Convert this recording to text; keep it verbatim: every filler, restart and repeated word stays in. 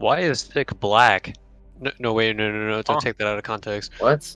Why is thick black? No, no wait, no, no, no, don't Huh? take that out of context. What?